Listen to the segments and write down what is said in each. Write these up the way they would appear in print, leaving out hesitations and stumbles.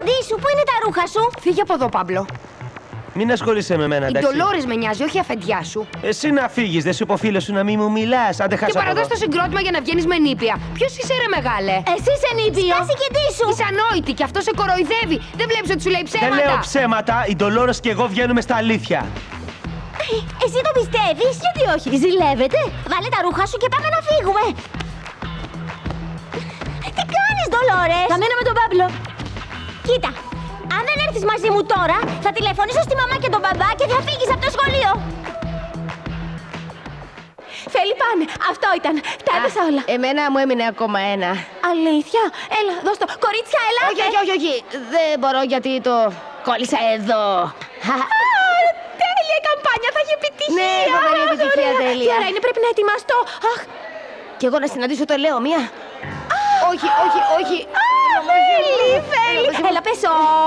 Κεντήσου, πού είναι τα ρούχα σου? Φύγε από εδώ, Πάμπλο. Μην ασχολείσαι με μένα, Η εντάξει. Ντολόρες με νοιάζει, όχι η αφεντιά σου. Εσύ να φύγεις, δεν σου είπε ο φίλος σου να μην μου μιλάς. Άντε χάσα Και από παραδός εδώ. το συγκρότημα για να βγαίνεις με νήπια. Ποιος είσαι, ρε μεγάλε? Εσύ είσαι νήπιο. Στάση, Κεντήσου. Είσαι ανόητη και αυτό σε κοροϊδεύει. Δεν βλέπεις ότι σου λέει ψέματα? Δεν λέω ψέματα, η Ντολόρες και εγώ βγαίνουμε στα αλήθεια. Εσύ το πιστεύεις? Γιατί όχι, ζηλεύετε? Βάλε τα ρούχα σου και πάμε να φύγουμε. Τι κάνεις, Ντολόρες? Θα μένω με τον Πάμπλο. Κοίτα, αν δεν έρθεις μαζί μου τώρα, θα τηλεφωνήσω στη μαμά και τον μπαμπά και θα φύγεις από το σχολείο. Φελιπάν, αυτό ήταν. Τα έπεσα όλα. Εμένα μου έμεινε ακόμα ένα. Αλήθεια? Έλα, δώσ' το. Κορίτσια, ελάτε. Όχι. Δεν μπορώ γιατί το κόλλησα εδώ. Τέλεια καμπάνια, θα έχει επιτυχία. Ναι, φοβερή επιτυχία, Ωραία. τέλεια. Τι ώρα είναι, πρέπει να ετοιμαστώ. Αχ, Κι εγώ να συναντήσω το Λέο, μία. Όχι. Φέλη. Έλα, πες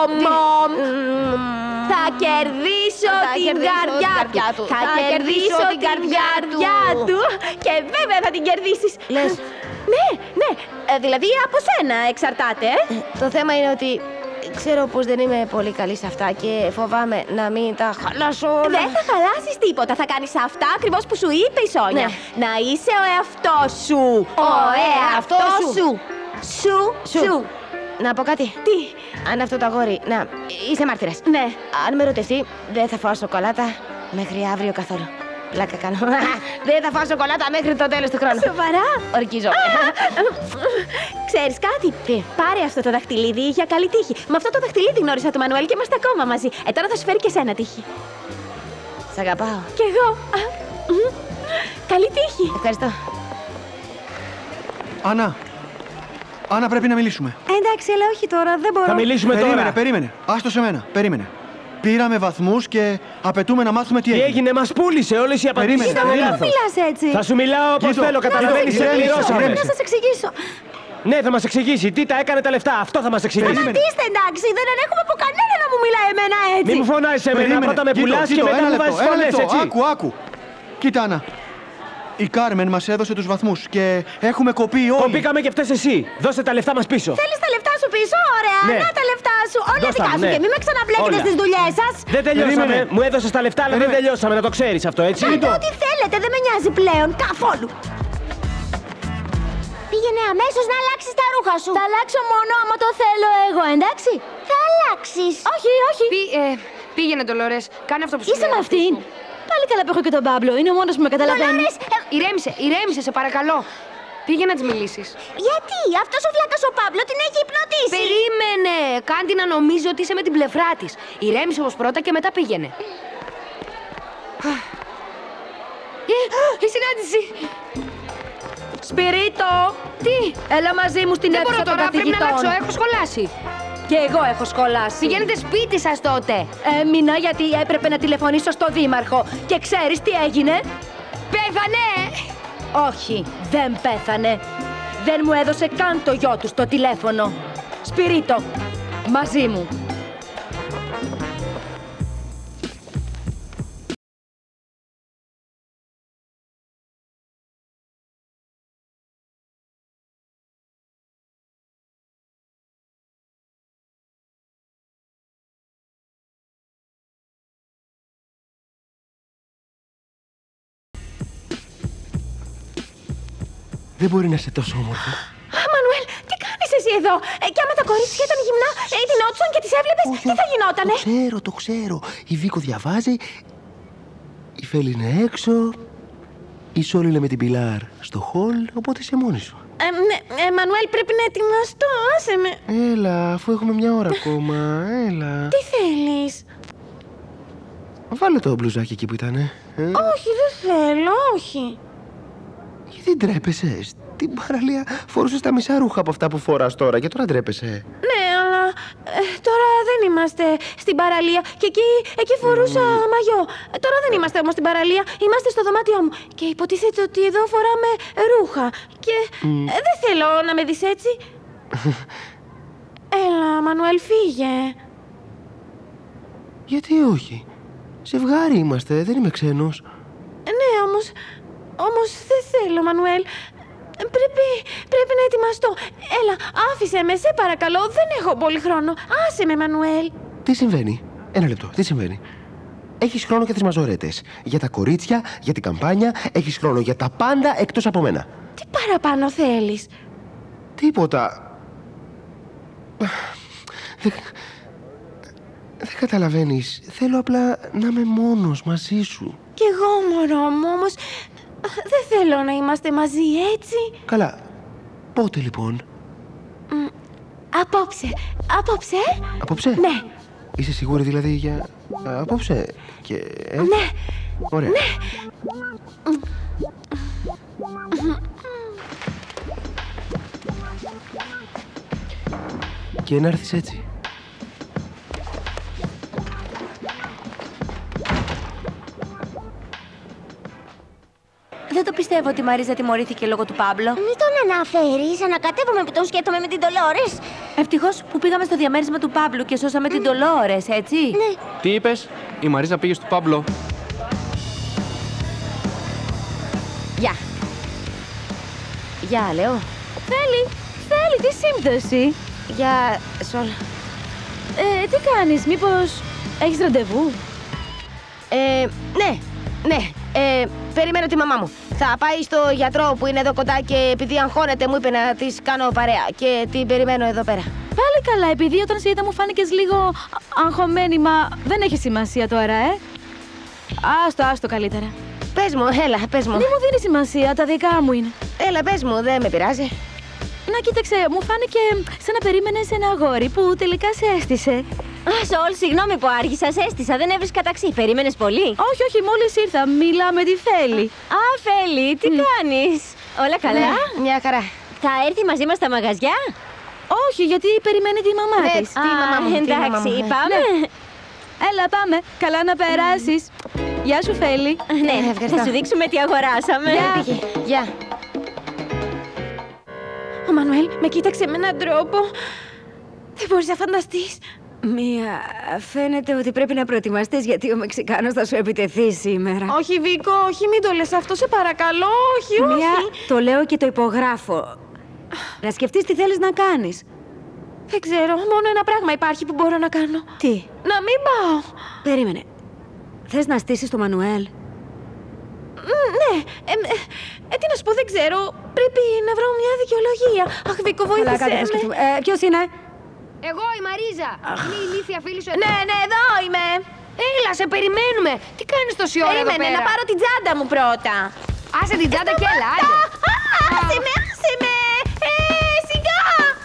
θα κερδίσω την καρδιά του. Θα κερδίσω την καρδιά του. Και βέβαια θα την κερδίσεις. Λες. Ναι. Δηλαδή από σένα εξαρτάται, Το θέμα είναι ότι ξέρω πως δεν είμαι πολύ καλή σε αυτά και φοβάμαι να μην τα χαλάσω όλα. Δεν θα χαλάσεις τίποτα. Θα κάνεις αυτά ακριβώς που σου είπε η Σόνια. Ναι. Να είσαι ο εαυτός σου. Ο εαυτός σου. Σου. Να πω κάτι. Τι? Αν αυτό το αγόρι. Να, είσαι μάρτυρας. Ναι. Αν με ρωτευτεί, δεν θα φάω σοκολάτα μέχρι αύριο καθόλου. Πλάκα κάνω. Δεν θα φάω σοκολάτα μέχρι το τέλος του χρόνου. Σοβαρά? Ορκίζομαι. Ξέρεις κάτι? Τι? Πάρε αυτό το δαχτυλίδι για καλή τύχη. Με αυτό το δαχτυλίδι γνώρισα τον Μανουέλ και είμαστε ακόμα μαζί. Τώρα θα σου φέρει και σένα τύχη. Σ' αγαπάω. Κι εγώ. Καλή τύχη. Ευχαριστώ. Άννα, πρέπει να μιλήσουμε. Εντάξει, αλλά όχι τώρα, δεν μπορώ. Θα μιλήσουμε τώρα. Περίμενε. Άστο σε μένα. Περίμενε. Πήραμε βαθμούς και απαιτούμε να μάθουμε τι Τι έγινε. έγινε, μας πούλησε. Όλες οι απαντήσεις Περίμενε, ήταν περίμενε. λάθος. Μιλάς έτσι. Θα σου μιλάω όπως Κοίτο, θέλω, καταλαβαίνεις, σε ηρέμησε, πληρώσαμε. ηρέμησε. Να σας εξηγήσω. Ναι, θα μας εξηγήσει. Τι τα έκανε τα λεφτά, αυτό θα μας εξηγήσει. Περίμενε. Σταματήστε, εντάξει, δεν ανέχομαι από κανένα να μου μιλάει εμένα έτσι. Μη μου φωνάζεις εμένα, Περίμενε. πρώτα με Κοίτο, πουλάς και κοίτο, μετά ένα μου λεπτό, βάζεις ένα φωνές, λεπτό. έτσι. Άκου. Κοίτα, Άννα. Η Κάρμεν μας έδωσε τους βαθμούς και έχουμε κοπεί όλοι. Κοπήκαμε και φταίς εσύ. Δώσε τα λεφτά μας πίσω. Θέλεις τα λεφτά σου πίσω, ωραία, Ναι. να τα λεφτά σου, όλα Δώσ' τα δικά μου, σου ναι. και μην με ξαναβλέπετε Όλα. στις δουλειές σας. Δεν τελειώσαμε. Περίμενε. Μου έδωσες τα λεφτά, αλλά δεν Περίμενε. τελειώσαμε. Να το ξέρεις αυτό, έτσι. Κάντε ό,τι θέλετε, δεν με νοιάζει πλέον καθόλου. Πήγαινε αμέσως να αλλάξεις τα ρούχα σου. Θα αλλάξω μόνο άμα το θέλω εγώ, εντάξει. Θα αλλάξεις. Όχι. Πήγαινε, Ντολόρες. Κάνε αυτό που σου Είσαι λέει με ο αυτήν. αυτός σου. Πάλι καλά που έχω και τον Πάμπλο, είναι ο μόνος που με καταλαβαίνει. Ηρέμησε, σε παρακαλώ. Πήγαινε να της μιλήσεις. Γιατί, αυτός ο φλάκας ο Πάμπλο την έχει υπνοτίσει. Περίμενε! Κάντε να νομίζει ότι είσαι με την πλευρά της. Ηρέμησε όμως πρώτα και μετά πήγαινε. Η συνάντηση! Σπυρίτο! Τι! Έλα μαζί μου στην Δεν μπορώ αίθουσα των τώρα, πρέπει να αλλάξω, καθηγητών. έχω σχολάσει. Και εγώ έχω σχολάσει. Πηγαίνετε σπίτι σας τότε. Έμεινα γιατί έπρεπε να τηλεφωνήσω στο δήμαρχο. Και ξέρεις τι έγινε? Πέθανε! Όχι, δεν πέθανε. Δεν μου έδωσε καν το γιο του στο τηλέφωνο. Σπυρίτο, μαζί μου. Δεν μπορεί να είσαι τόσο όμορφη. Μανουέλ, τι κάνεις εσύ εδώ? Και άμα τα κορίτσια ήταν γυμνά, ντυνόντουσαν και τις έβλεπες, τι θα γινότανε? Το ξέρω. Η Βίκο διαβάζει. Η Φέλη είναι έξω. Η Σόλη είναι με την Πιλάρ στο χολ, οπότε είσαι μόνη σου. Μανουέλ, πρέπει να ετοιμαστώ, άσε με. Έλα, αφού έχουμε μια ώρα ακόμα. Έλα. Τι θέλεις? Βάλε το μπλουζάκι εκεί που ήτανε. Όχι, δεν θέλω, όχι. Γιατί ντρέπεσαι? Στην παραλία φορούσες τα μισά ρούχα από αυτά που φοράς τώρα και τώρα ντρέπεσαι. Ναι, αλλά τώρα δεν είμαστε στην παραλία και εκεί φορούσα μαγιό. Τώρα δεν είμαστε όμως στην παραλία, είμαστε στο δωμάτιό μου και υποτίθεται ότι εδώ φοράμε ρούχα και δεν θέλω να με δεις έτσι. Έλα, Μανουέλ, φύγε. Γιατί όχι? Ζευγάρι είμαστε, δεν είμαι ξένος. Ναι, όμως δεν θέλω, Μανουέλ. Πρέπει να ετοιμαστώ. Έλα, άφησε με, σε παρακαλώ. Δεν έχω πολύ χρόνο. Άσε με, Μανουέλ. Τι συμβαίνει? Ένα λεπτό, τι συμβαίνει? Έχεις χρόνο για τις μαζορέτες, για τα κορίτσια, για την καμπάνια, έχεις χρόνο για τα πάντα εκτός από μένα. Τι παραπάνω θέλεις? Τίποτα. Δεν καταλαβαίνεις. Θέλω απλά να είμαι μόνος μαζί σου. Κι εγώ, μωρό μου, όμως δεν θέλω να είμαστε μαζί, έτσι. Καλά. Πότε λοιπόν? Απόψε. Απόψε? Ναι. Είσαι σίγουρη δηλαδή για απόψε? Και... Ναι. Ωραία. Ναι. Και να έρθεις έτσι. Δεν το πιστεύω ότι η Μαρίζα τιμωρήθηκε λόγω του Πάμπλο. Μην τον αναφέρεις, ανακατεύομαι που τον σκέφτομαι με την Ντολόρες. Ευτυχώς που πήγαμε στο διαμέρισμα του Πάμπλου και σώσαμε την Ντολόρες, έτσι. Ναι. Τι είπες? Η Μαρίζα πήγε στο Πάμπλο. Γεια. Γεια, λέω. Θέλει, τι σύμπτωση. Γεια, Σολ. Τι κάνεις, μήπως έχεις ραντεβού? Ναι. Περιμένω τη μαμά μου. Θα πάει στο γιατρό που είναι εδώ κοντά και επειδή αγχώνεται μου είπε να της κάνω παρέα και την περιμένω εδώ πέρα. Πάλι καλά, επειδή όταν σε είδα μου φάνηκες λίγο αγχωμένη, μα δεν έχει σημασία τώρα, Άστο καλύτερα. Πες μου, έλα, πες μου. Μη μου δίνει σημασία, τα δικά μου είναι. Έλα, πες μου, δεν με πειράζει. Να κοίταξε, μου φάνηκε σαν να περίμενες ένα αγόρι που τελικά σε έστησε. Σολ, συγγνώμη που άργησα, σε έστησα, δεν έβρισκα ταξί. Περίμενες πολύ? Όχι, μόλις ήρθα. Μιλά με τη Φέλη. Α, Φέλη, τι κάνεις? Όλα καλά? Μια χαρά. Θα έρθει μαζί μας στα μαγαζιά? Όχι, γιατί περιμένει τη μαμά της. Τη μαμά μου, τη μαμά εντάξει, μου. πάμε. Έλα, πάμε. Καλά να περάσεις. Γεια σου, Φέλη. Ναι, ευχαριστώ. θα σου δείξουμε τι αγοράσαμε. Γεια. Ο Μανουέλ με κοίταξε με έναν τρόπο. Δεν μπορείς να φανταστείς. Μία, φαίνεται ότι πρέπει να προετοιμαστείς γιατί ο Μεξικάνος θα σου επιτεθεί σήμερα. Όχι, Βίκο, όχι, μην το λες αυτό, σε παρακαλώ, όχι. Μία, το λέω και το υπογράφω. Να σκεφτείς τι θέλεις να κάνεις. Δεν ξέρω, μόνο ένα πράγμα υπάρχει που μπορώ να κάνω. Τι? Να μην πάω. Περίμενε. Θες να στήσεις το Μανουέλ? Ναι, τι να σου πω, δεν ξέρω. Πρέπει να βρω μια δικαιολογία. Αχ, Βίκο, βοήθησέ με. Ποιος είναι? Εγώ, η Μαρίζα. Είναι η ηλίθια φίλη σου. Ναι, εδώ είμαι. Έλα, σε περιμένουμε. Τι κάνεις τόση ώρα εδώ Περίμενε πέρα? να πάρω την τσάντα μου πρώτα. Άσε την τσάντα και έλα, άντε. Άσε με. Σιγά.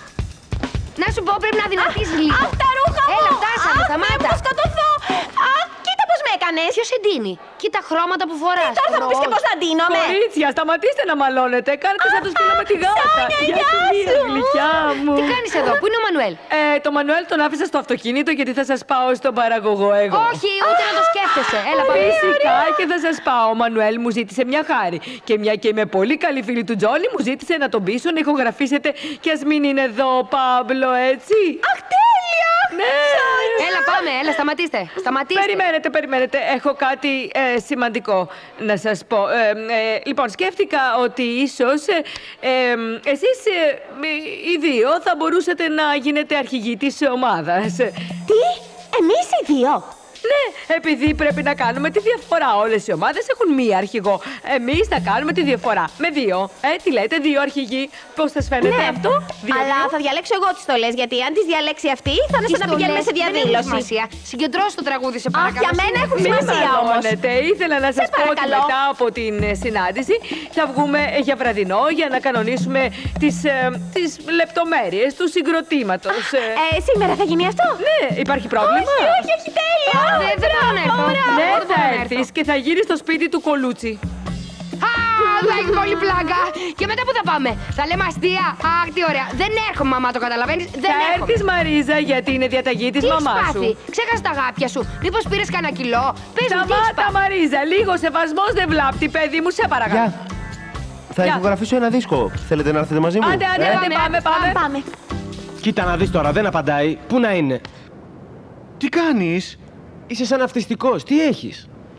Να σου πω, πρέπει να δυνατήσεις λίγο. Αχ, τα ρούχα μου. Έλα, φτάσαμε, Αχ, σταμάτα. θα σκοτωθώ. Αχ, κοίτα πώς με έκανες. Ποιος εντείνει? Κοίτα χρώματα που φοράς. Τώρα θα μου πεις και πώς θα ντύνομαι. Κορίτσια, σταματήστε να μαλώνετε. Κάνετε σαν το σκύλο με τη γάτα. Σόνια, γεια Μία, σου. γλυκιά μου. Τι κάνεις εδώ, πού είναι ο Μανουέλ? Το Μανουέλ τον άφησα στο αυτοκίνητο γιατί θα σας πάω στον παραγωγό εγώ. Όχι, ούτε να το σκέφτεσαι. Έλα, πάμε. Φυσικά και θα σας πάω. Ο Μανουέλ μου ζήτησε μια χάρη. Και μια και είμαι πολύ καλή φίλη του Τζόνι, μου ζήτησε να τον πείσω να ηχογραφήσετε και ας μην είναι εδώ ο Πάμπλο, έτσι. Αχ, τέλεια. Ναι. Έλα, πάμε, έλα, σταματήστε. Περιμένετε. Έχω κάτι σημαντικό να σας πω. Λοιπόν, σκέφτηκα ότι ίσως εσείς οι δύο θα μπορούσατε να γίνετε αρχηγοί της ομάδας. Τι, εμείς οι δύο? Ναι, επειδή πρέπει να κάνουμε τη διαφορά. Όλες οι ομάδες έχουν μία αρχηγό. Εμείς θα κάνουμε τη διαφορά. Με δύο. Τι λέτε, δύο αρχηγοί. Πώς σας φαίνεται αυτό? Αλλά θα διαλέξω εγώ τις στολές, γιατί αν τις διαλέξει αυτή, θα είναι σαν να πηγαίνουμε σε διαδήλωση. Συγκεντρώσου το τραγούδι, σε Αχ, παρακαλώ. για μένα έχουν Μην σημασία όμως. μαλώνετε. Ήθελα να σας πω ότι παρακαλώ. μετά από την συνάντηση θα βγούμε για βραδινό για να κανονίσουμε τις λεπτομέρειες του συγκροτήματος. Σήμερα θα γίνει αυτό? Ναι, υπάρχει πρόβλημα? Όχι, τέλεια. Δεν μπορώ να έρθω. Ναι, θα έρθεις και θα γύρεις στο σπίτι του Κολούτσι. Α, θα έχει πολύ πλάκα. Και μετά που θα πάμε? Θα λέμε αστεία. Αχ, τι ωραία. Δεν έρχομαι, μαμά, το καταλαβαίνεις? Δεν Θα έρχομαι. έρθεις, Μαρίζα, γιατί είναι διαταγή της Τι έχεις μαμάς σου. πάθει? Ξέχασε τα αγάπια σου. Μήπως πήρες κανένα κιλό? Πες μου, τι έχεις Σταμάτα, πάθει? Μαρίζα, λίγο σεβασμός δεν βλάπτει, παιδί μου, σε παρακαλώ. Γεια. Θα Γεια. ηχογραφήσω ένα δίσκο. Θέλετε να έρθετε μαζί μου? Άντε, πάμε. Κοίτα να δεις τώρα, δεν απαντάει. Πού να είναι? Τι κάνεις? Είσαι σαν αυτιστικός, τι έχεις?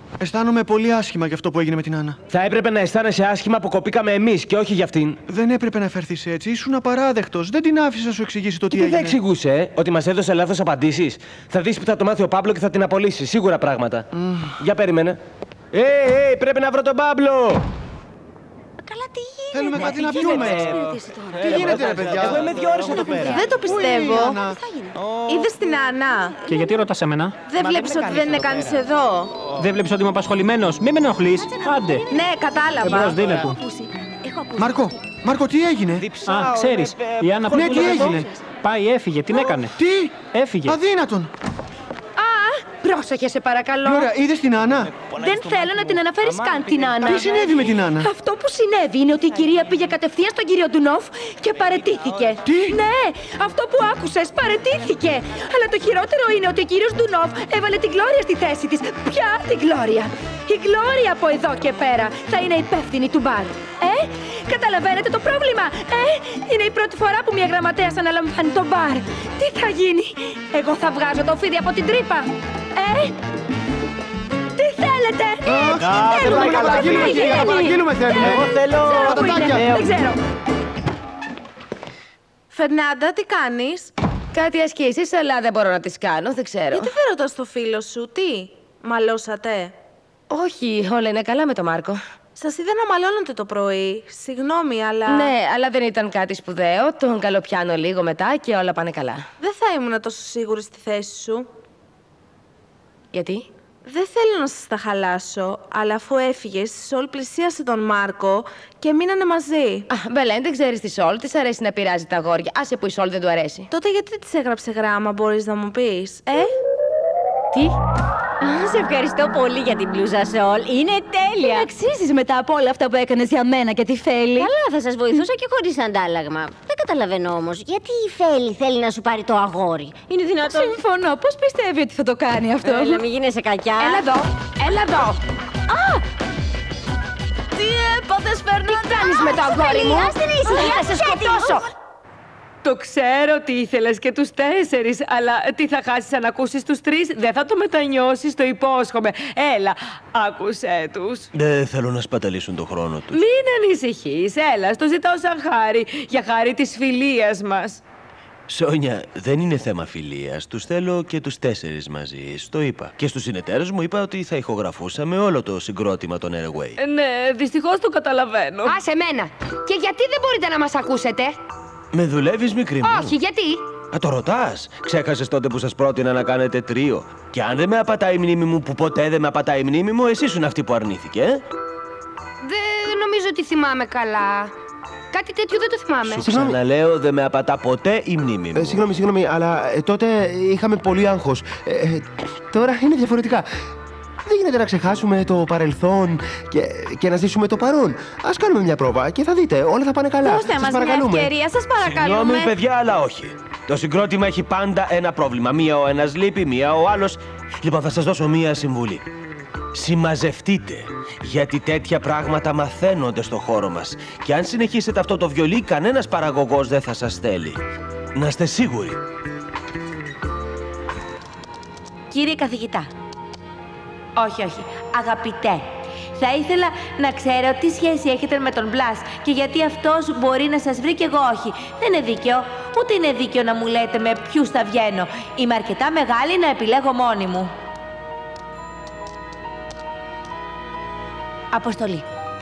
Αισθάνομαι πολύ άσχημα για αυτό που έγινε με την Άννα. Θα έπρεπε να αισθάνεσαι άσχημα που κοπήκαμε εμείς και όχι για αυτήν. Δεν έπρεπε να φερθείς έτσι. Ήσουν απαράδεκτος. Δεν την άφησα να σου εξηγήσει το τι Τι έγινε. θα εξηγούσε, ότι μας έδωσε λάθος απαντήσεις. Θα δεις που θα το μάθει ο Παύλο και θα την απολύσει. Σίγουρα πράγματα. Για περίμενε. Πρέπει να βρω τον Παύλο! Καλά, τι γίνεται. Θέλουμε κάτι να πιούμε. Τι γίνεται, ρε παιδιά? Εγώ είμαι 2 ώρες εδώ πέρα. Δεν το πιστεύω. Άννα? Είδες την Άννα? Και γιατί ρωτάς εμένα? Δεν βλέπεις ότι δεν είναι κανείς εδώ? Δεν βλέπεις ότι είμαι απασχολημένος? Μην με ενοχλείς. Άντε. Ναι, κατάλαβα. Εμπρός, δίνε του. Μάρκο, τι έγινε? Α, ξέρεις, η Άννα που Ναι, τι δούλευε εδώ, έγινε? πάει, έφυγε. Την έκανε. Τι? Έφυγε. Αδύνατον. Πρόσεχε, σε παρακαλώ. Ωραία, είδες την Άννα? Δεν θέλω να την αναφέρεις καν την Άννα. Τι συνέβη με την Άννα? Αυτό που συνέβη είναι ότι η κυρία πήγε κατευθείαν στον κύριο Ντουνόφ και παραιτήθηκε. Τι? Ναι, αυτό που άκουσες, παραιτήθηκε. Αλλά το χειρότερο είναι ότι ο κύριος Ντουνόφ έβαλε την Γκλώρια στη θέση της. Ποια την Γκλώρια? Η Γκλώρια από εδώ και πέρα θα είναι υπεύθυνη του μπαρ. Καταλαβαίνετε το πρόβλημα? Είναι η πρώτη φορά που μια γραμματέας αναλαμβάνει το μπαρ. Τι θα γίνει? Εγώ θα βγάζω το φίδι από την τρύπα. Τι θέλετε? Να παραγγείλουμε θέλουμε. Εγώ θέλω... Δεν ξέρω. Φερνάντα, τι κάνεις? Κάτι ασκήσεις, αλλά δεν μπορώ να τις κάνω, δεν ξέρω. Γιατί δεν ρωτάς το φίλο σου, τι? Μαλώσατε? Όχι, όλα είναι καλά με τον Μάρκο. Σας είδα να μαλώνετε το πρωί. Συγγνώμη, αλλά... Ναι, αλλά δεν ήταν κάτι σπουδαίο. Τον καλοπιάνω λίγο μετά και όλα πάνε καλά. Δεν θα ήμουν τόσο σίγουρη στη θέση σου. Γιατί? Δεν θέλω να σας τα χαλάσω, αλλά αφού έφυγες, η Σόλ πλησίασε τον Μάρκο και μείνανε μαζί. Μπελέν, δεν ξέρεις τη Σόλ, της αρέσει να πειράζει τα αγόρια. Άσε που η Σόλ δεν του αρέσει. Τότε γιατί της έγραψε γράμμα, μπορείς να μου πεις, Τι? Σε ευχαριστώ πολύ για την μπλούζα, Σόλ. Είναι τέλεια. Την αξίζεις μετά από όλα αυτά που έκανες για μένα και τη Φέλη. Καλά, θα σας βοηθούσα και χωρίς αντάλλαγμα. Δεν καταλαβαίνω όμως, γιατί η Φέλη θέλει να σου πάρει το αγόρι. Είναι δυνατόν? Συμφωνώ. Πώς πιστεύει ότι θα το κάνει αυτό? Έλα, μην γίνεσαι κακιά. Έλα εδώ. Έλα εδώ. Τι έπαθες, Φερνάντα? Τι κάνεις με το αγόρι μου? Θα σε σκοτώσω. Το ξέρω τι ήθελες και τους 4, αλλά τι θα χάσεις αν ακούσεις τους 3? Δεν θα το μετανιώσεις, το υπόσχομαι. Έλα, άκουσέ τους. Δεν θέλω να σπαταλήσουν τον χρόνο τους. Μην ανησυχείς, έλα, στο ζητάω σαν χάρη, για χάρη της φιλίας μας. Σόνια, δεν είναι θέμα φιλίας. Τους θέλω και τους 4 μαζί. Στο είπα. Και στους συνεταίρους μου είπα ότι θα ηχογραφούσαμε όλο το συγκρότημα των Airway. Ναι, δυστυχώς το καταλαβαίνω. Άσε μένα. Και γιατί δεν μπορείτε να μας ακούσετε? Με δουλεύεις, μικρή μου? Όχι, γιατί? Το ρωτάς. Ξέχασες τότε που σας πρότεινα να κάνετε τρίο. Και αν δεν με απατάει η μνήμη μου, που ποτέ δεν με απατάει η μνήμη μου, εσύ ήσουν αυτή που αρνήθηκε. Δεν νομίζω ότι θυμάμαι καλά. Κάτι τέτοιο δεν το θυμάμαι. Σου ξαναλέω, δεν με απατά ποτέ η μνήμη μου. Συγγνώμη, αλλά τότε είχαμε πολύ άγχος. Τώρα είναι διαφορετικά. Δεν γίνεται να ξεχάσουμε το παρελθόν και να ζήσουμε το παρόν. Ας κάνουμε μια πρόβα και θα δείτε, όλα θα πάνε καλά. Δώστε μας μια ευκαιρία, σας παρακαλούμε. Συγγνώμη, παιδιά, αλλά όχι. Το συγκρότημα έχει πάντα ένα πρόβλημα. Μία ο ένας λείπει, μία ο άλλος. Λοιπόν, θα σας δώσω μία συμβουλή. Συμμαζευτείτε, γιατί τέτοια πράγματα μαθαίνονται στο χώρο μας. Και αν συνεχίσετε αυτό το βιολί, κανένας παραγωγός δεν θα σας θέλει. Να είστε σίγουροι. Κύριε καθηγητά. Όχι. Αγαπητέ. Θα ήθελα να ξέρω τι σχέση έχετε με τον Μπλας και γιατί αυτός μπορεί να σας βρει και εγώ όχι. Δεν είναι δίκαιο. Ούτε είναι δίκαιο να μου λέτε με ποιους θα βγαίνω. Είμαι αρκετά μεγάλη να επιλέγω μόνη μου. Αποστολή.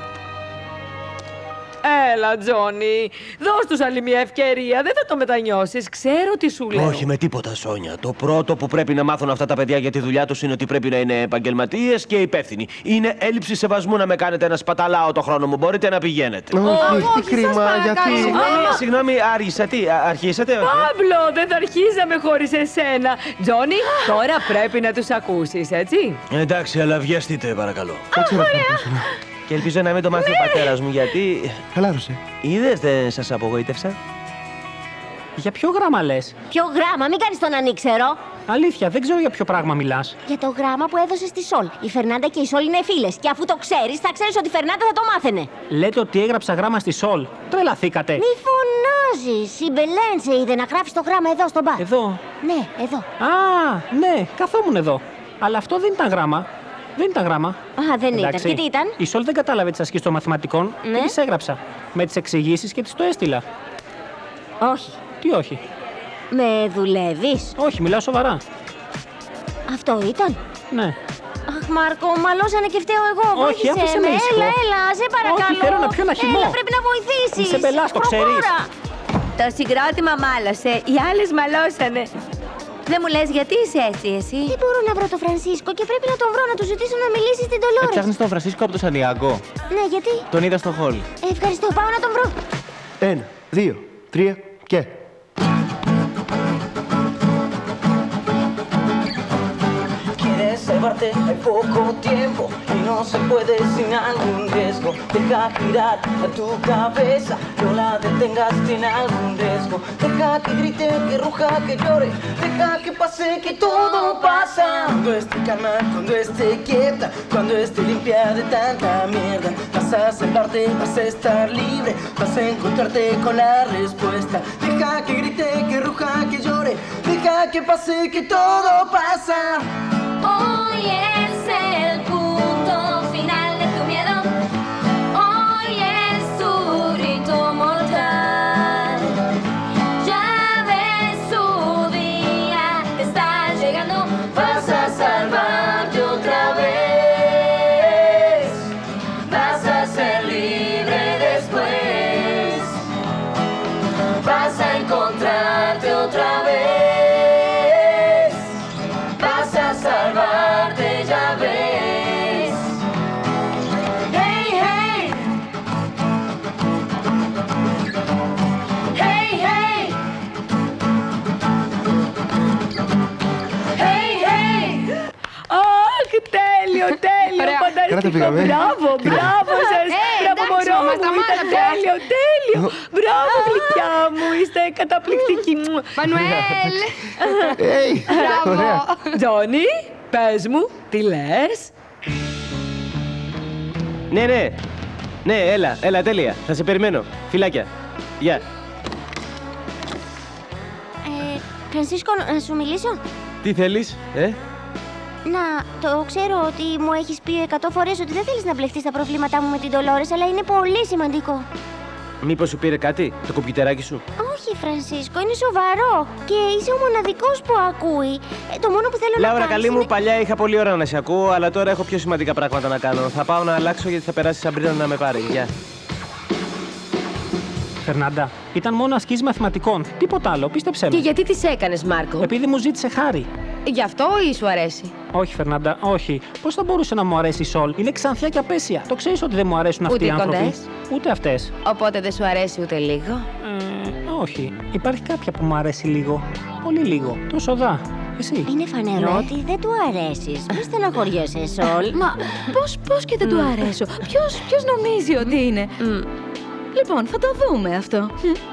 Έλα, Τζόνι. Δώσ' τους άλλη μια ευκαιρία. Δεν θα το μετανιώσεις. Ξέρω τι σου λέω. Όχι με τίποτα, Σόνια. Το πρώτο που πρέπει να μάθουν αυτά τα παιδιά για τη δουλειά τους είναι ότι πρέπει να είναι επαγγελματίες και υπεύθυνοι. Είναι έλλειψη σεβασμού να με κάνετε να σπαταλάω το χρόνο μου. Μπορείτε να πηγαίνετε. Όχι, τι κρίμα, γιατί... Συγγνώμη, άργησα. Τι, αρχίσατε? Παύλο, δεν θα αρχίζαμε χωρίς εσένα. Τζόνι, τώρα πρέπει να τους ακούσεις, έτσι? Εντάξει, αλλά βιαστείτε, παρακαλώ. Και ελπίζω να μην το μάθει ο πατέρας μου, γιατί... Χαλάρωσε. Είδες, δεν σας απογοήτευσα? Για ποιο γράμμα λες? Ποιο γράμμα, μην κάνεις τον ανήξερο. Αλήθεια, δεν ξέρω για ποιο πράγμα μιλάς. Για το γράμμα που έδωσε στη Σόλ. Η Φερνάντα και η Σόλ είναι φίλες. Και αφού το ξέρεις, θα ξέρεις ότι η Φερνάντα θα το μάθαινε. Λέτε ότι έγραψα γράμμα στη Σόλ. Τρελαθήκατε. Μη φωνάζεις. Η Μπελέν σε είδε να γράφεις το γράμμα εδώ στο μπαρ. Εδώ. Ναι, εδώ. Α, ναι, καθόμουν εδώ. Αλλά αυτό δεν ήταν γράμμα. Δεν ήταν γράμμα. Α, δεν ήταν. Και τι ήταν? Η Σολ δεν κατάλαβε τις ασκήσεις των μαθηματικών και τις έγραψα. Με τις εξηγήσεις και τις το έστειλα. Όχι. Τι όχι? Με δουλεύεις? Όχι, μιλάω σοβαρά. Αυτό ήταν? Ναι. Αχ, Μάρκο, μαλώσανε και φταίω εγώ. Όχι, άφησε με ήσυχο. Έλα, σε παρακαλώ. Όχι, θέλω να πιω ένα χυμό. Έλα, πρέπει να βοηθήσεις. Είσαι μπελάς, το ξέρεις. Το συγκρότημα μάλωσε, οι άλλες μαλώσανε. Δεν μου λες γιατί είσαι έτσι εσύ? Δεν μπορώ να βρω τον Φρανσίσκο και πρέπει να τον βρω, να του ζητήσω να μιλήσει στην Ντολόρες. Ψάχνεις τον Φρανσίσκο από το Σαντιάγκο? Ναι, γιατί? Τον είδα στο χολ. Ευχαριστώ, πάω να τον βρω. 1, 2, 3 και... Llevarte hay poco tiempo y no se puede sin algún riesgo. Deja girar a tu cabeza, no la detengas, tiene algún riesgo. Deja que grite, que ruja, que llore, deja que pase, que todo pasa. Cuando esté calma, cuando esté quieta, cuando esté limpia de tanta mierda, vas a salvarte, vas a estar libre, vas a encontrarte con la respuesta. Deja que grite, que ruja, que llore, deja que pase, que todo pasa. Hoy es el punto final de tu miedo. Hoy es tu rito mortal. Ya ves su día, te está llegando. Vas a salvarte otra vez. Vas a ser libre después. Vas a encontrarte otra vez. Salvarte, ya ves. Hey, hey. Hey, hey. Hey, hey. Αχ, τέλειο, τέλειο. Φανταστικό. Μπράβο, μπράβο σας. Μπράβο, μωρό μου. Ήταν τέλειο, τέλειο. Μπράβο, γλυκιά μου. Είστε καταπληκτικοί. Μανουέλ. Μπράβο. Τζόνι, πες μου, τι λες? Ναι. Ναι, έλα, τέλεια. Θα σε περιμένω. Φιλάκια. Γεια. Φρανσίσκο, να σου μιλήσω? Τι θέλεις, Να, το ξέρω ότι μου έχεις πει 100 φορές ότι δεν θέλεις να μπλεχτείς στα προβλήματά μου με την Ντολόρες, αλλά είναι πολύ σημαντικό. Μήπως σου πήρε κάτι, το κομπιουτεράκι σου? Όχι, Φρανσίσκο, είναι σοβαρό. Και είσαι ο μοναδικός που ακούει. Το μόνο που θέλω να Λάουρα, κάνεις καλή είναι... μου, παλιά είχα πολύ ώρα να σε ακούω, αλλά τώρα έχω πιο σημαντικά πράγματα να κάνω. Θα πάω να αλλάξω γιατί θα περάσει η Σαμπρίνα να με πάρει. Γεια. Φερνάντα, ήταν μόνο ασκήσεις μαθηματικών. Τίποτα άλλο, πίστεψέ με. Και γιατί τις έκανες, Μάρκο? Επειδή μου ζήτησε χάρη. Γι' αυτό ή σου αρέσει? Όχι, Φερνάντα, όχι. Πώς θα μπορούσε να μου αρέσει η Σολ? Είναι ξανθιά και απέσια. Το ξέρεις ότι δεν μου αρέσουν αυτοί οι άνθρωποι. Κοντές. Ούτε αυτές. Οπότε δεν σου αρέσει ούτε λίγο? Όχι. Υπάρχει κάποια που μου αρέσει λίγο. Πολύ λίγο. Το σοδά. Εσύ. Είναι φανερό ότι δεν του αρέσεις. Μη στεναχωριέσαι, Σολ. Μα πώς και δεν του αρέσω? Ποιος νομίζει ότι είναι? Λοιπόν, θα το δούμε αυτό.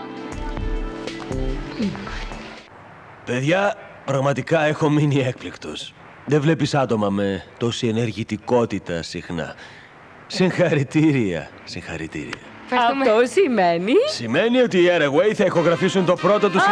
Παιδιά, πραγματικά έχω μείνει έκπληκτος. Δεν βλέπεις άτομα με τόση ενεργητικότητα συχνά. Συγχαρητήρια. Αυτό σημαίνει... Σημαίνει ότι οι Airway θα ηχογραφήσουν το πρώτο του CD.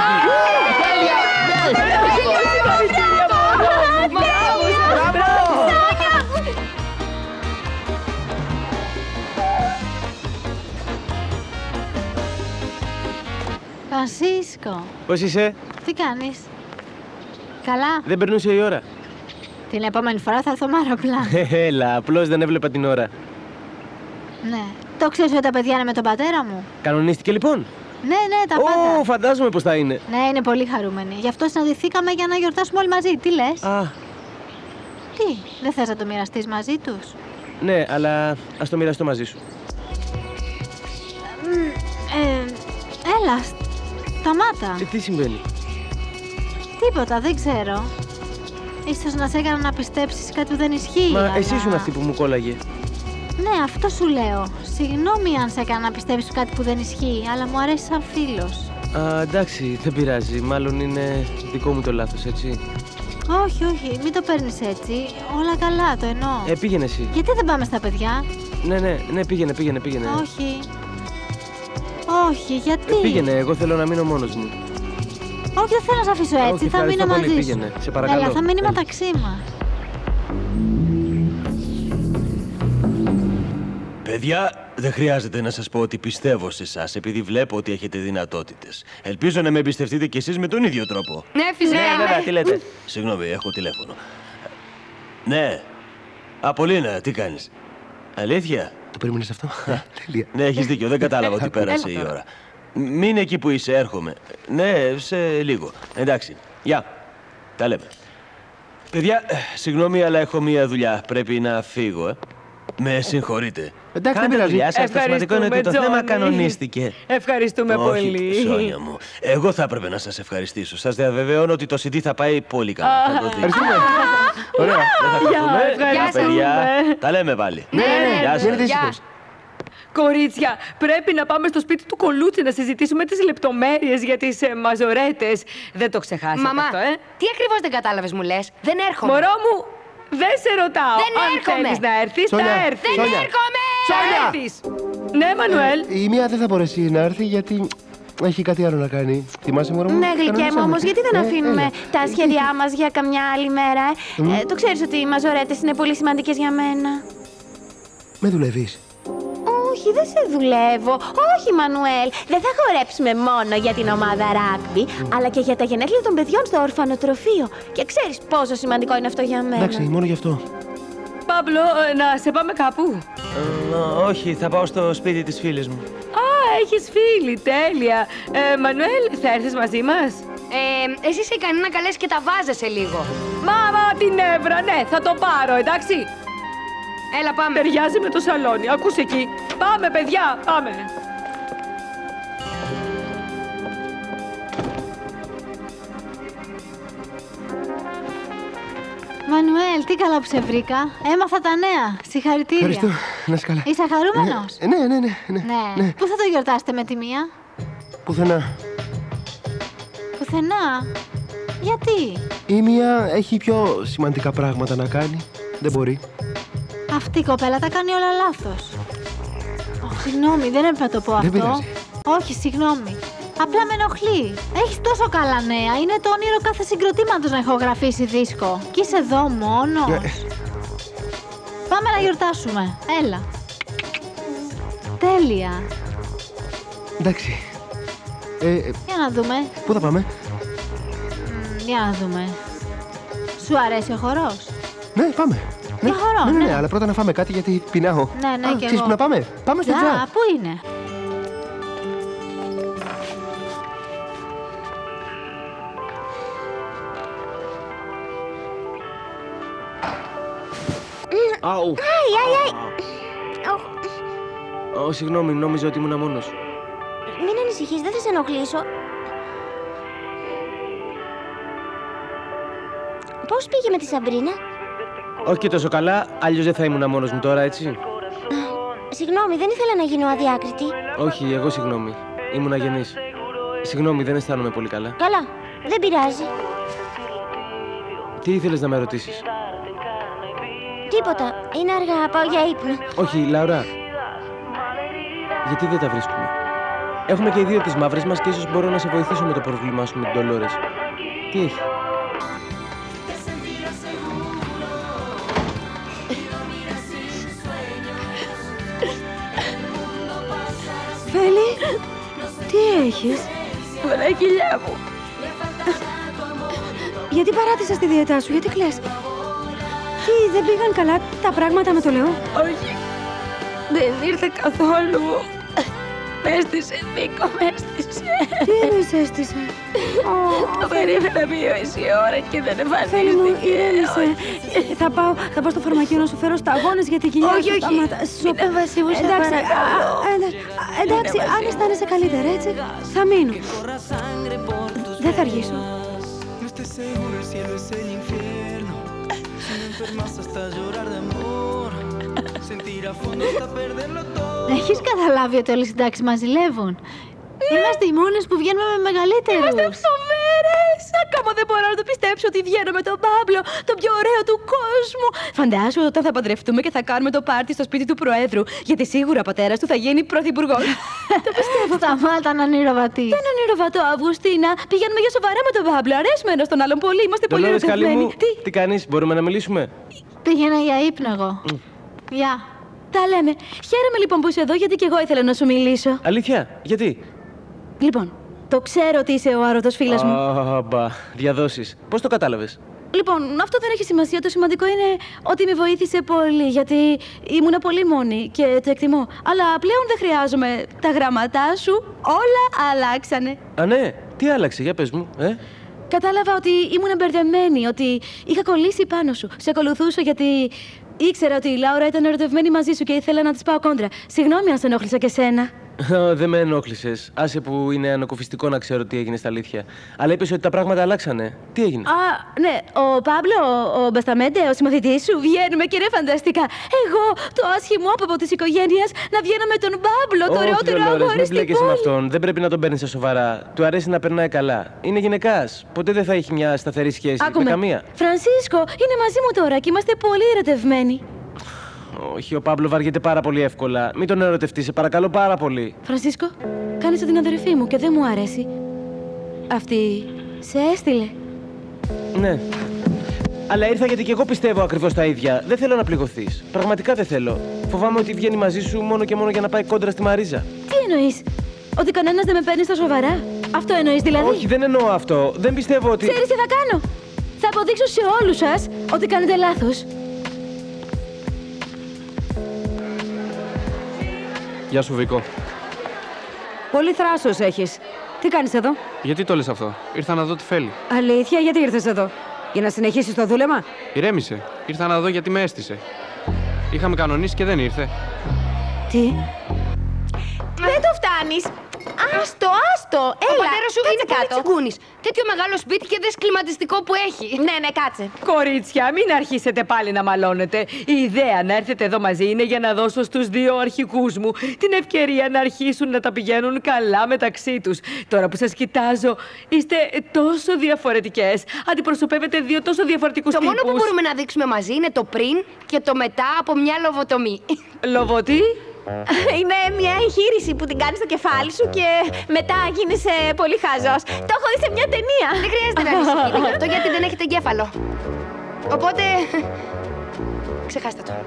Φρανσίσκο. Πώς είσαι? Τι κάνεις? Καλά. Δεν περνούσε η ώρα. Την επόμενη φορά θα έρθω με αεροπλάνο. Έλα, απλώς δεν έβλεπα την ώρα. Ναι. Το ξέρεις ότι τα παιδιά είναι με τον πατέρα μου? Κανονίστηκε λοιπόν? Ναι, τα πάντα. Φαντάζομαι πως θα είναι. Ναι, είναι πολύ χαρούμενοι. Γι' αυτό συναντηθήκαμε για να γιορτάσουμε όλοι μαζί. Τι λες? Τι, δεν θες να το μοιραστείς μαζί τους? Ναι, αλλά ας το μοιραστώ μαζί σου. Έλα, σταμάτα. Τι συμβαίνει? Τίποτα, δεν ξέρω. Ίσως να σε έκανα να πιστέψεις κάτι που δεν ισχύει. Μα εσύ ήσουν αυτή που μου κόλλαγε. Ναι, αυτό σου λέω. Συγγνώμη αν σε έκανα να πιστεύεις κάτι που δεν ισχύει, αλλά μου αρέσει σαν φίλος. Εντάξει, δεν πειράζει. Μάλλον είναι δικό μου το λάθος, έτσι. Όχι, μην το παίρνεις έτσι. Όλα καλά, το εννοώ. Πήγαινε εσύ. Γιατί δεν πάμε στα παιδιά? Ναι, πήγαινε. Όχι, γιατί? Πήγαινε, εγώ θέλω να μείνω μόνος μου. Όχι, δεν θέλω να σε αφήσω έτσι, θα μείνω μαζί σου. Πήγαινε, σε παρακαλώ. Έλα, θα μείνει μεταξύ μας. Παιδιά, δεν χρειάζεται να σας πω ότι πιστεύω σε εσάς, επειδή βλέπω ότι έχετε δυνατότητες. Ελπίζω να με εμπιστευτείτε κι εσείς με τον ίδιο τρόπο. Ναι, φυσικά. Ναι, βέβαια, τι λέτε. Συγγνώμη, έχω τηλέφωνο. Ναι. Απολίνα, τι κάνεις? Αλήθεια? Το περίμενες αυτό? Τέλεια. Ναι, έχεις δίκιο, δεν κατάλαβα ότι πέρασε η ώρα. Μείνε εκεί που είσαι, έρχομαι. Ναι, σε λίγο. Εντάξει, γεια. Τα λέμε. Παιδιά, συγγνώμη, αλλά έχω μία δουλειά. Πρέπει να φύγω, Με συγχωρείτε. Εντάξει, δεν Κάντε πειράζει. δουλειά σας. Το σημαντικό είναι ότι το θέμα Τζόνι. κανονίστηκε. Ευχαριστούμε Όχι, πολύ. Σόνια μου. Εγώ θα έπρεπε να σας ευχαριστήσω. Σας διαβεβαιώνω ότι το CD θα πάει πολύ καλά. Θα το δείτε. Ευχαριστούμε. Ωραία. Δεν θα χαθούμε. ευχαριστούμε. Παιδιά, τα λέμε πάλι. Γεια σας. Μείνετε ήσυχος. Κορίτσια, πρέπει να πάμε στο σπίτι του Κολούτσι να συζητήσουμε τις λεπτομέρειες για τις μαζορέτες. Δεν το ξεχάσετε Μαμά, αυτό, τι ακριβώς δεν κατάλαβες μου λες? Δεν έρχομαι. Μωρό μου, δεν σε ρωτάω. Δεν Αν έρχομαι. θέλεις να έρθεις, Σόνια, θα έρθεις. Δεν Σόνια. έρχομαι! Θα έρθεις. Ναι, Μανουέλ. Η μία δεν θα μπορέσει να έρθει γιατί έχει κάτι άλλο να κάνει. Θυμάσαι, μωρό μου? Ναι, γλυκέ μου, Κανονίσαμε. όμως γιατί δεν αφήνουμε Έλα. τα σχέδιά μας για καμιά άλλη μέρα, το ξέρεις ότι οι μαζορέτες είναι πολύ σημαντικές για μένα. Με δουλεύεις. Όχι, δεν σε δουλεύω. Όχι, Μανουέλ. Δεν θα χορέψουμε μόνο για την ομάδα ράγμπι, αλλά και για τα γενέθλια των παιδιών στο ορφανοτροφείο. Και ξέρεις πόσο σημαντικό είναι αυτό για μένα. Εντάξει, μόνο γι' αυτό. Παύλο, να σε πάμε κάπου. Όχι, θα πάω στο σπίτι της φίλης μου. Α, έχεις φίλη, τέλεια. Μανουέλ, θα έρθεις μαζί μας? Εσύ είσαι ικανή να καλέσεις και τα βάζεσαι λίγο. Μάμα, την έβρα, ναι, θα το πάρω, εντάξει. Έλα, πάμε. Ταιριάζει με το σαλόνι, ακούς εκεί. Πάμε, παιδιά, πάμε. Μανουέλ, τι καλά που σε βρήκα. Έμαθα τα νέα. Συγχαρητήρια. Ευχαριστώ. Να είσαι καλά. Είσαι χαρούμενος? Ναι. Πού θα το γιορτάσετε με τη μία? Πουθενά. Πουθενά. Γιατί? Η μία έχει πιο σημαντικά πράγματα να κάνει. Δεν μπορεί. Αυτή η κοπέλα τα κάνει όλα λάθος. Συγγνώμη, δεν έπρεπε να το πω αυτό. πειράζει. Όχι, συγγνώμη. Απλά με ενοχλεί. Έχεις τόσο καλά νέα. Είναι το όνειρο κάθε συγκροτήματος να ηχογραφήσει δίσκο. Και είσαι εδώ μόνος. Πάμε να γιορτάσουμε. Έλα. Τέλεια. Εντάξει. Για να δούμε. Πού θα πάμε? Για να δούμε. Σου αρέσει ο χορός? Ναι, πάμε. Για χορό, ναι, ναι. αλλά πρώτα να φάμε κάτι γιατί πεινάω. Ναι, και ξέρεις εγώ. που να πάμε? Πάμε στο τζα. Πού είναι? Αου. Οχ, Ω, συγγνώμη, νόμιζα ότι ήμουν μόνος. μην ανησυχείς, δεν θα σε ενοχλήσω. Πώς πήγε με τη Σαμπρίνα? Όχι και τόσο καλά, αλλιώς δεν θα ήμουν μόνος μου τώρα, έτσι. Συγγνώμη, δεν ήθελα να γίνω αδιάκριτη. Όχι, εγώ συγγνώμη. Ήμουν αγενής. Συγγνώμη, δεν αισθάνομαι πολύ καλά. Καλά, δεν πειράζει. Τι ήθελες να με ρωτήσεις? Τίποτα, είναι αργά, πάω για ύπνο. Όχι, Λαουρά. Γιατί δεν τα βρίσκουμε? Έχουμε και οι δύο τις μαύρες μας και ίσως μπορώ να σε βοηθήσω με το πρόβλημά σου με την Ντολόρες. Τι έχει? Φέλη, τι έχεις? Βρακιλιά μου. Γιατί παράτησες τη διαιτά σου, γιατί κλαις? Τι, δεν πήγαν καλά τα πράγματα με το Λεό? Όχι, δεν ήρθε καθόλου. Με έστησε, Νίκο, με έστησε. Τι εννοείς έστησε? Το περίμενα μία μισή ώρα και δεν εμφανίστηκε. Φέλη μου, ηρέμησε. Θα πάω στο φαρμακείο να σου φέρω σταγόνες για την κοιλιά σου. Όχι, είναι βασί μου, σε παρακαλώ. Εντάξει, αν αισθάνεσαι καλύτερα, έτσι, θα μείνω. Δεν θα αργήσω. Έχεις καταλάβει ότι όλοι οι συντάξεις μας ζηλεύουν? Είμαστε οι μόνες που βγαίνουμε με μεγαλύτερους. Είμαστε φοβέρες! Ακόμα δεν μπορώ να το πιστέψω ότι βγαίνω με τον Παύλο, τον πιο ωραίο του κόσμου. Φαντάζομαι όταν θα παντρευτούμε και θα κάνουμε το πάρτι στο σπίτι του Προέδρου. Γιατί σίγουρα ο πατέρας του θα γίνει πρωθυπουργός. Το πιστεύω. Σταμάτα να ονειροβατείς. Δεν ονειροβατώ, Αυγουστίνα. Πηγαίνουμε για σοβαρά με τον Παύλο. Αρέσουμε ένας τον άλλον πολύ. Είμαστε πολύ Ντολόρες, καλή ερωτευμένοι. μου, τι κάνεις, μπορούμε να μιλήσουμε? Πήγαινα για ύπνο εγώ. Γεια. Τα λέμε. Χαίρομαι λοιπόν που είσαι εδώ, γιατί και εγώ ήθελα να σου μιλήσω. Αλήθεια, γιατί? Λοιπόν, το ξέρω ότι είσαι ο άρωτος φίλος μου. Μπα, διαδόσεις. Πώς το κατάλαβες? Λοιπόν, αυτό δεν έχει σημασία. Το σημαντικό είναι ότι με βοήθησε πολύ, γιατί ήμουνα πολύ μόνη και το εκτιμώ. Αλλά πλέον δεν χρειάζομαι τα γραμματά σου. Όλα αλλάξανε. Α, ναι. Τι άλλαξε, για πες μου, Κατάλαβα ότι ήμουν μπερδεμένη, ότι είχα κολλήσει πάνω σου. Σε ακολουθούσα γιατί ήξερα ότι η Λάουρα ήταν ερωτευμένη μαζί σου και ήθελα να της πάω κόντρα. Συγγνώμη αν σε ενόχλησα και σένα. Δεν με ενόχλησες. Άσε που είναι ανακουφιστικό να ξέρω τι έγινε στα αλήθεια. Αλλά είπες ότι τα πράγματα αλλάξανε. Τι έγινε? Α, ναι. Ο Πάμπλο, ο Μπασταμέντε, ο συμμαθητής σου, βγαίνουμε και είναι φανταστικά. Εγώ, το άσχημο από της οικογένειας, να βγαίνω με τον Πάμπλο, το ωραιότερο αγόρι στην πόλη. Με αυτόν. Δεν πρέπει να τον παίρνεις στα σοβαρά. Του αρέσει να περνάει καλά. Είναι γυναικάς. Ποτέ δεν θα έχει μια σταθερή σχέση με καμία. Φρανσίσκο, είναι μαζί μου τώρα και είμαστε πολύ ερωτευμένοι. Όχι, ο Πάμπλο βαριέται πάρα πολύ εύκολα. Μην τον ερωτευτείς, σε παρακαλώ πάρα πολύ. Φρανσίσκο, κάνεις την αδερφή μου και δεν μου αρέσει. Αυτή σε έστειλε. Ναι. Αλλά ήρθα γιατί και εγώ πιστεύω ακριβώς τα ίδια. Δεν θέλω να πληγωθείς. Πραγματικά δεν θέλω. Φοβάμαι ότι βγαίνει μαζί σου μόνο και μόνο για να πάει κόντρα στη Μαρίζα. Τι εννοείς? Ότι κανένας δεν με παίρνει στα σοβαρά? Αυτό εννοείς δηλαδή? Όχι, δεν εννοώ αυτό. Δεν πιστεύω ότι. Ξέρεις τι θα κάνω? Θα αποδείξω σε όλους σας ότι κάνετε λάθος. Γεια σου, Βίκο. Πολύ θράσος έχεις. Τι κάνεις εδώ? Γιατί το λες αυτό? Ήρθα να δω τι φέλει. Αλήθεια, γιατί ήρθες εδώ? Για να συνεχίσεις το δούλεμα? Ηρέμησε. Ήρθα να δω γιατί με έστησε. Είχαμε κανονίσει και δεν ήρθε. Τι? Δεν το φτάνεις. Άστο, άστο. Έλα, ο πατέρας σου είναι κάτω. πολύ τσιγκούνης. Τέτοιο μεγάλο σπίτι και δες κλιματιστικό που έχει. Ναι, ναι, κάτσε. Κορίτσια, μην αρχίσετε πάλι να μαλώνετε. Η ιδέα να έρθετε εδώ μαζί είναι για να δώσω στους δύο αρχικούς μου την ευκαιρία να αρχίσουν να τα πηγαίνουν καλά μεταξύ τους. Τώρα που σας κοιτάζω, είστε τόσο διαφορετικές. Αντιπροσωπεύετε δύο τόσο διαφορετικούς τύπους. Το μόνο που μπορούμε να δείξουμε μαζί είναι το πριν και το μετά από μια λοβοτομή. Λοβοτή? Είναι μια εγχείρηση που την κάνεις στο κεφάλι σου και μετά γίνεις πολύ χάζος. Το έχω δει σε μια ταινία. Δεν χρειάζεται να ανησυχείτε γι' αυτό, γιατί δεν έχετε εγκέφαλο. Οπότε... ξεχάστε το.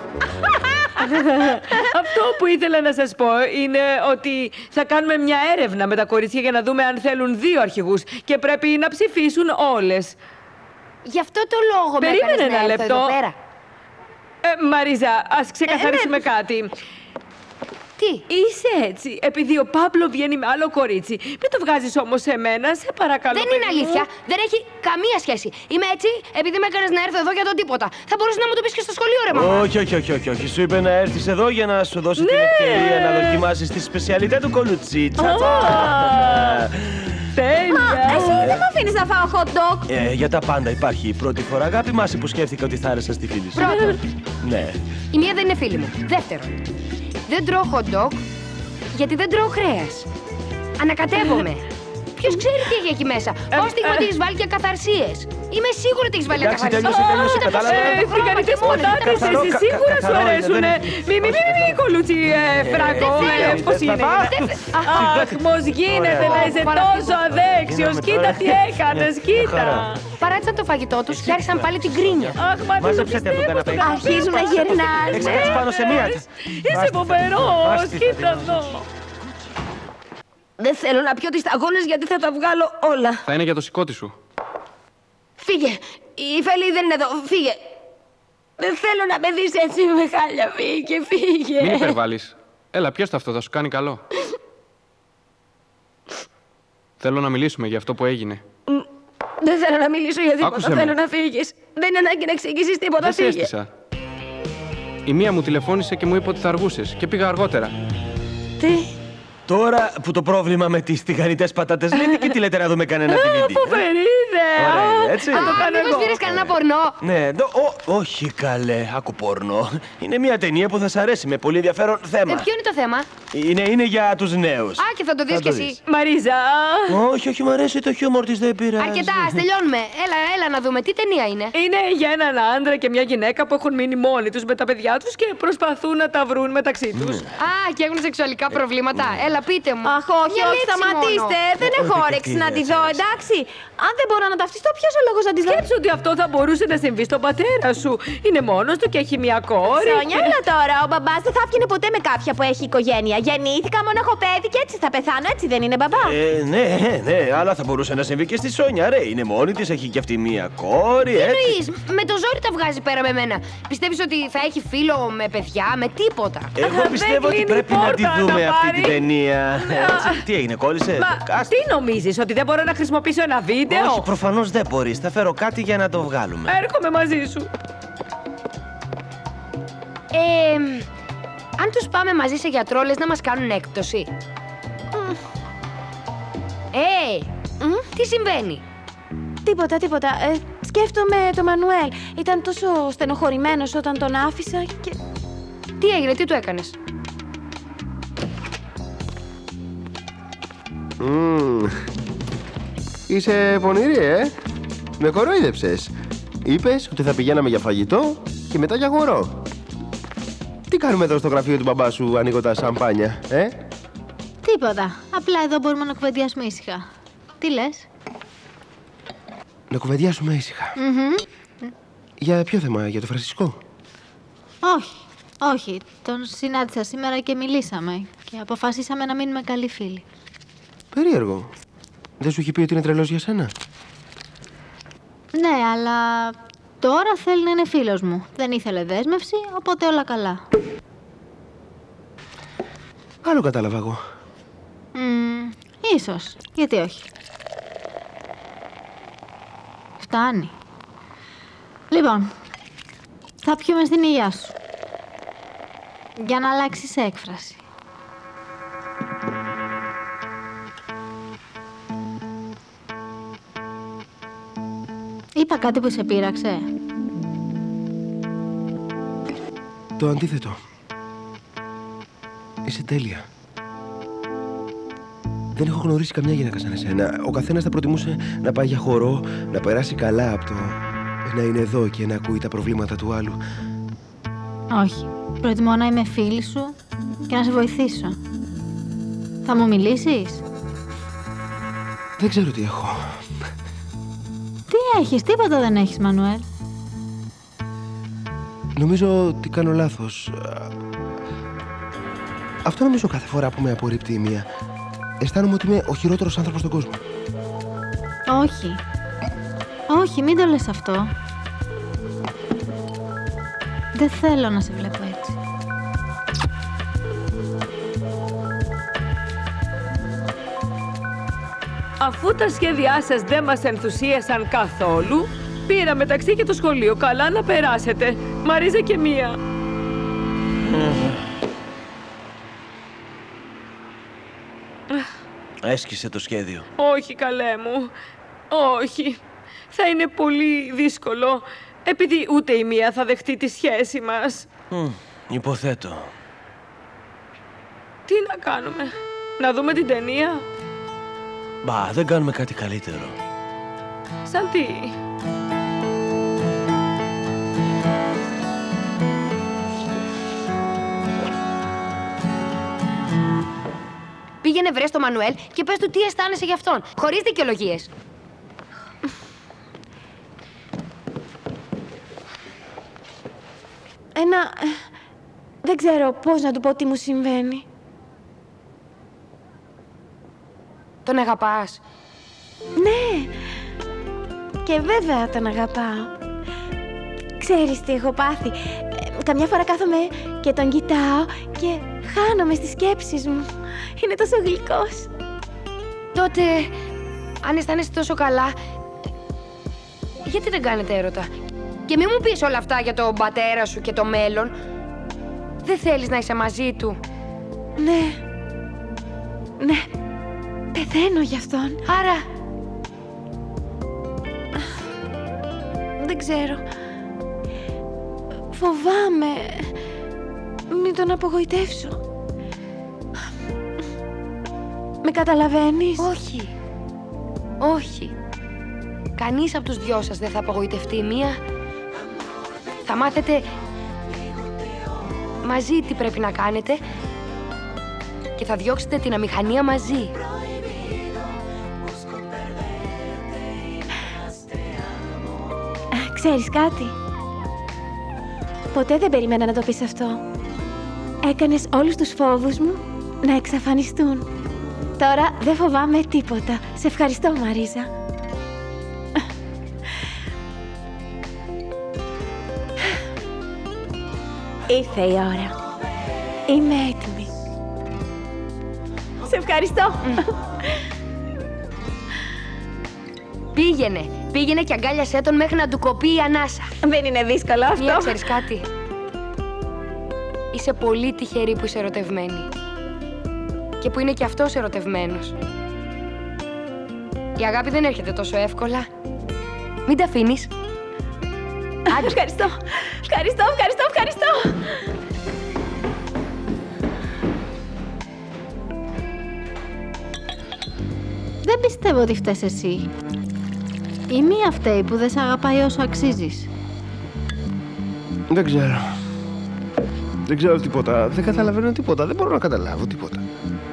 Αυτό που ήθελα να σας πω είναι ότι θα κάνουμε μια έρευνα με τα κορίτσια για να δούμε αν θέλουν δύο αρχηγούς και πρέπει να ψηφίσουν όλες. Γι' αυτό το λόγο με περίμενε έκανες ένα να έρθω λεπτό. εδώ πέρα. Μαρίζα, ας ξεκαθαρίσουμε κάτι. Τι? Είσαι έτσι, επειδή ο Παύλο βγαίνει με άλλο κορίτσι. Μην το βγάζεις όμως σε μένα, σε παρακαλώ. Δεν είναι αλήθεια. Δεν έχει καμία σχέση. Είμαι έτσι επειδή με έκανες να έρθω εδώ για το τίποτα. Θα μπορούσες να μου το πεις και στο σχολείο, ρε μαμά. Όχι. Σου είπε να έρθεις εδώ για να σου δώσει την ευκαιρία να δοκιμάσεις τη σπεσιαλιτέ του κολουτσίτσα. Τέλεια! Εσύ δεν με αφήνεις να φάω hot dog. Για τα πάντα υπάρχει η πρώτη φορά αγάπη μας που σκέφτηκα ότι θα άρεσα στη φίλη σου. Πρώτον, Ναι. η μία δεν είναι φίλη μου. Δεύτερον, δεν τρώω hot dog γιατί δεν τρώω κρέας. Ανακατεύομαι. Ποιος ξέρει τι έχει εκεί μέσα. Πώς στιγμα τι έχεις βάλει για καθαρσίες. Είμαι σίγουρη ότι έχεις βάλει για καθαρσίες. τέλειωσε, κατάλαβα. Φρικανικές πατάτες, εσύ σίγουρα σου αρέσουνε. Μη κολούτσι, Φράγκο, πώς είναι. Αχ, πώς γίνεται να είσαι τόσο αδέξιος. Κοίτα τι έκανες, κοίτα. Παράτησαν το φαγητό τους και άρχισαν πάλι την κρίνια. Αχ, μα δεν το Μάζεψε το καναπέ. Αρχίζουν να γερνάνε. Έχεις κάτσει πάνω σε μία. Είσαι φοβερός, κοίτα εδώ. Δεν θέλω να πιω τις σταγόνες γιατί θα τα βγάλω όλα. Θα είναι για το σηκώτη σου. Φύγε! Η Φέλη δεν είναι εδώ. Φύγε! Δεν θέλω να με δεις έτσι με χάλια. Φύγε! Μην υπερβάλλεις. Έλα, πιες το αυτό, θα σου κάνει καλό. Θέλω να μιλήσουμε για αυτό που έγινε. Δεν θέλω να μιλήσω για τίποτα. Άκουσε με. Θέλω να φύγεις. Δεν είναι ανάγκη να εξηγήσεις τίποτα. Δεν σε Φύγε! έστησα. Η μία μου τηλεφώνησε και μου είπε ότι θα αργούσες και πήγα αργότερα. Τι? Τώρα που το πρόβλημα με τις τηγανιτές πατάτες λύνει και τι λέτε να δούμε κανένα DVD. Φοβερή ιδέα! Ωραία είναι, έτσι. Α, μήπως πήρες κανένα πορνό. Ναι, όχι καλέ, άκου πόρνο. Είναι μια ταινία που θα σ' αρέσει με πολύ ενδιαφέρον θέμα. Ποιο είναι το θέμα? Είναι για τους νέους. Α, και θα το δεις κι εσύ. Μαρίζα! Όχι, μου αρέσει το χιούμορ της, δεν πειράζει. Αρκετά, ας τελειώνουμε. Έλα να δούμε. Τι ταινία είναι? Είναι για έναν άντρα και μια γυναίκα που έχουν μείνει μόνοι τους με τα παιδιά τους και προσπαθούν να τα βρουν μεταξύ τους. Α, και έχουν σεξουαλικά προβλήματα. Έλα, πείτε μου. Αχ, όχι, Μια όχι, λέξη σταματήστε. μόνο. Δεν έχω Ούτε όρεξη και να τη αυτή δω, δεν εντάξει. Αν δεν μπορώ να ταυτιστώ, ποιος ο λόγος να τη δω. Σκέψου ότι αυτό θα μπορούσε να συμβεί στον πατέρα σου. Είναι μόνος του και έχει μια κόρη. Σόνια, έλα τώρα. Ο μπαμπάς δεν θα βγαίνει ποτέ με κάποια που έχει οικογένεια. Γεννήθηκα, μόνο έχω παιδί και έτσι θα πεθάνω, έτσι δεν είναι, μπαμπά? Ναι, αλλά θα μπορούσε να συμβεί και στη Σόνια, ρε. Είναι μόνη της, έχει και αυτή μία κόρη, Τι έτσι. εννοείς, με το ζόρι τα βγάζει πέρα με μένα. Πιστεύεις ότι θα έχει φίλο με παιδιά, με τίποτα? Εγώ πιστεύω ότι πρέπει να τη δούμε αυτή την ταινία. Έτσι, τι έγινε, κόλλησε? Μα τι νομίζεις, ότι δεν μπορώ να χρησιμοποιήσω ένα βίντεο? Όχι, προφανώς δεν μπορείς. Θα φέρω κάτι για να το βγάλουμε. Έρχομαι μαζί σου. Αν τους πάμε μαζί σε γιατρό, λες να μας κάνουν έκπτωση? Τι συμβαίνει? Τίποτα. Σκέφτομαι το Μανουέλ. Ήταν τόσο στενοχωρημένος όταν τον άφησα και... Τι έγινε, τι του έκανες? Είσαι πονηρή, Με κορόιδεψες. Είπες ότι θα πηγαίναμε για φαγητό και μετά για χορό. Τι κάνουμε εδώ στο γραφείο του μπαμπά σου ανοίγοντας σαμπάνια, Τίποτα. Απλά εδώ μπορούμε να κουβεντιάσουμε ήσυχα. Τι λες? Να κουβεντιάσουμε ήσυχα. Για ποιο θέμα, για το Φρανσισκό? Όχι. Τον συνάντησα σήμερα και μιλήσαμε. Και αποφασίσαμε να μείνουμε καλοί φίλοι. Περίεργο. Δεν σου έχει πει ότι είναι τρελός για σένα? Ναι, αλλά τώρα θέλει να είναι φίλος μου. Δεν ήθελε δέσμευση, οπότε όλα καλά. Άλλο κατάλαβα εγώ. Ίσως. Γιατί όχι. Φτάνει. Λοιπόν, θα πιούμε στην υγειά σου. Για να αλλάξεις έκφραση. Είπα κάτι που σε πείραξε? Το αντίθετο. Είσαι τέλεια. Δεν έχω γνωρίσει καμιά γυναίκα σαν εσένα. Ο καθένας θα προτιμούσε να πάει για χορό, να περάσει καλά από το να είναι εδώ και να ακούει τα προβλήματα του άλλου. Όχι. Προτιμώ να είμαι φίλη σου και να σε βοηθήσω. Θα μου μιλήσεις? Δεν ξέρω τι έχω. Τι έχεις? Τίποτα δεν έχεις, Μανουέλ. Νομίζω ότι κάνω λάθος. Αυτό νομίζω κάθε φορά που με απορρίπτει η μία. Αισθάνομαι ότι είμαι ο χειρότερος άνθρωπος στον κόσμο. Όχι, μην το λες αυτό. Δεν θέλω να σε βλέπω έτσι. Αφού τα σχέδιά σας δεν μας ενθουσίασαν καθόλου, πήραμε ταξί και το σχολείο. Καλά να περάσετε. Μαρίζα και μία. Έσκησε το σχέδιο. Όχι, καλέ μου. Όχι. Θα είναι πολύ δύσκολο, επειδή ούτε η μία θα δεχτεί τη σχέση μας. Υποθέτω. Τι να κάνουμε? Να δούμε την ταινία? Μπα, δεν κάνουμε κάτι καλύτερο. Σαν τι? Πήγαινε βρες το Μανουέλ και πες του τι αισθάνεσαι γι' αυτόν, χωρίς δικαιολογίες. Δεν ξέρω πώς να του πω τι μου συμβαίνει. Τον αγαπάς? Ναι. Και βέβαια τον αγαπάω. Ξέρεις τι έχω πάθει? Καμιά φορά κάθομαι και τον κοιτάω και χάνομαι στις σκέψεις μου. Είναι τόσο γλυκός. Τότε, αν αισθάνεσαι τόσο καλά, γιατί δεν κάνετε έρωτα? Και μη μου πεις όλα αυτά για τον πατέρα σου και το μέλλον. Δεν θέλεις να είσαι μαζί του? Ναι, πεθαίνω γι' αυτόν. Άρα... Δεν ξέρω. Φοβάμαι μην τον απογοητεύσω. Με καταλαβαίνεις? Όχι. Κανείς από τους δυο σας δεν θα απογοητευτεί. Μία... Θα μάθετε μαζί τι πρέπει να κάνετε και θα διώξετε την αμηχανία μαζί. Ξέρεις κάτι? Ποτέ δεν περίμενα να το πεις αυτό. Έκανες όλους τους φόβους μου να εξαφανιστούν. Τώρα δεν φοβάμαι τίποτα. Σε ευχαριστώ, Μαρίζα. Ήρθε η ώρα. Είμαι έτοιμη. Σε ευχαριστώ. Πήγαινε και αγκάλιασέ τον μέχρι να του κοπεί η ανάσα. Δεν είναι δύσκολο αυτό. Μία, ξέρεις κάτι? Είσαι πολύ τυχερή που είσαι ερωτευμένη. Και που είναι και αυτός ερωτευμένος. Η αγάπη δεν έρχεται τόσο εύκολα. Μην τα αφήνεις. Ευχαριστώ. Δεν πιστεύω ότι φταίς εσύ. Η μία φταίει που δεν σε αγαπάει όσο αξίζεις. Δεν ξέρω. Δεν ξέρω τίποτα. Δεν καταλαβαίνω τίποτα. Δεν μπορώ να καταλάβω τίποτα.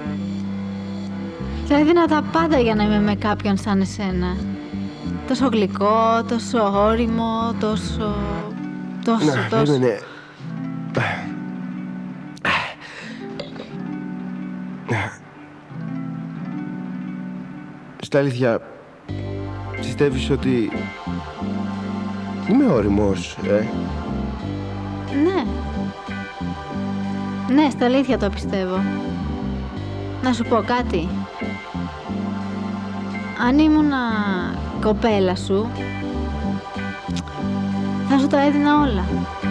Θα έδινα τα πάντα για να είμαι με κάποιον σαν εσένα. Τόσο γλυκό, τόσο ώριμο, τόσο... Περίμενε. Στα αλήθεια, πιστεύεις ότι είμαι ώριμος, Ναι. Ναι, στα αλήθεια το πιστεύω. Να σου πω κάτι. Αν ήμουνα κοπέλα σου, θα σου τα έδινα όλα.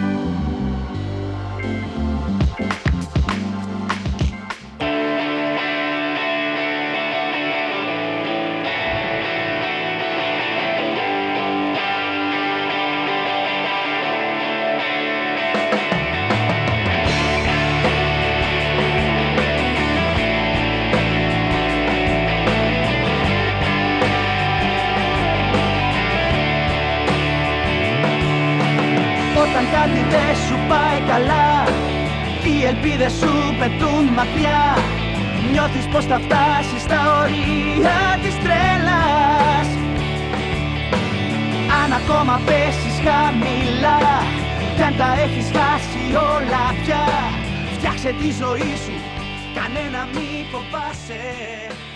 Όταν κάτι δεν σου πάει καλά, οι ελπίδες σου πετούν μακριά. Νιώθεις πως θα φτάσεις στα ωρία της τρέλας. Αν ακόμα πέσεις χαμηλά κι αν τα έχεις χάσει όλα πια, φτιάξε τη ζωή σου, κανένα μη φοβάσαι.